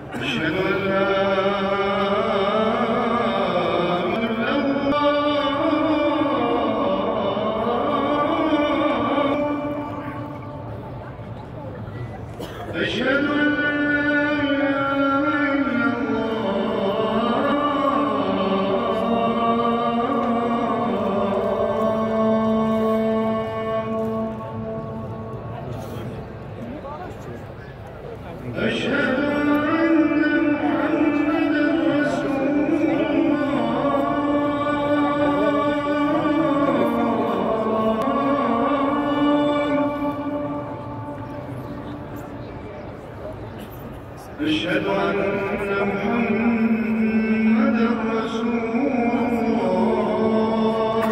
أشهد أن لا إله إلا الله. أشهد أن لا إله إلا الله. أشهد أشهد أن محمدًا رسول الله.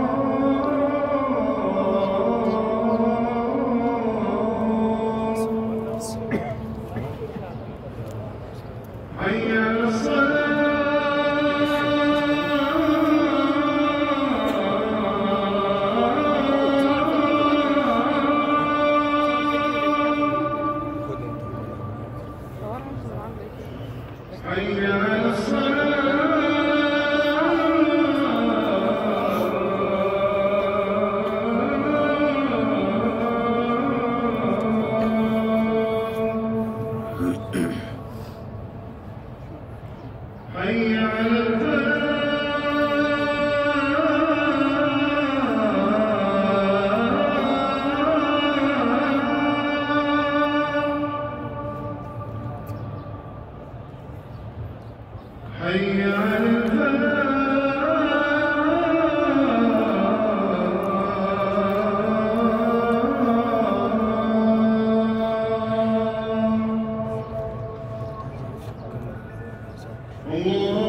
حي على الصلاة. حي على الصلاة. حي على حي على الفلاح. الله